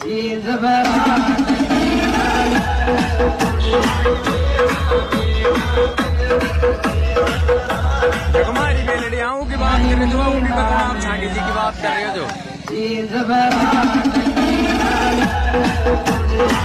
हमारी बेलड़ियाओं की बात कर रहे हो, उनकी बताओ आप छाटी जी की बात कर रहे हो जो